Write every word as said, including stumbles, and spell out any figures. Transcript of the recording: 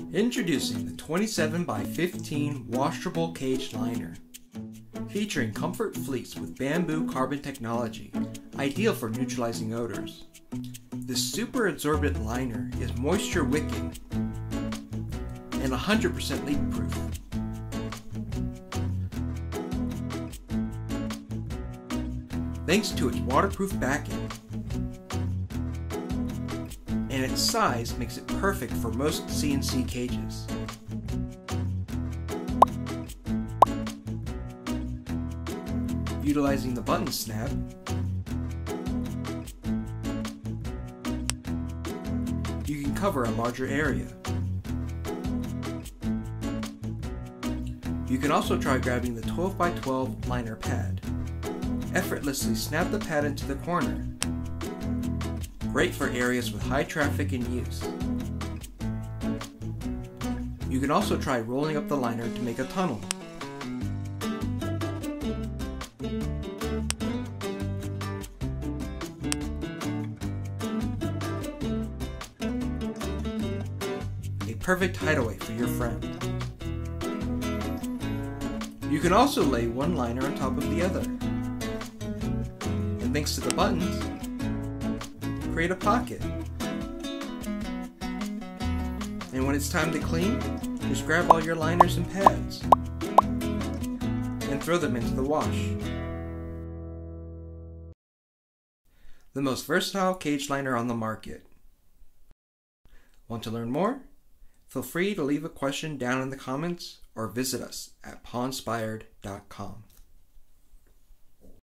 Introducing the twenty-seven by fifteen washable cage liner. Featuring comfort fleece with bamboo carbon technology, ideal for neutralizing odors. This super absorbent liner is moisture wicking and one hundred percent leak proof. Thanks to its waterproof backing, and its size makes it perfect for most C N C cages. Utilizing the button snap, you can cover a larger area. You can also try grabbing the twelve by twelve liner pad. Effortlessly snap the pad into the corner. Great for areas with high traffic and use. You can also try rolling up the liner to make a tunnel. A perfect hideaway for your friend. You can also lay one liner on top of the other. And thanks to the buttons, create a pocket. And when it's time to clean, just grab all your liners and pads and throw them into the wash. The most versatile cage liner on the market. Want to learn more? Feel free to leave a question down in the comments or visit us at paw inspired dot com.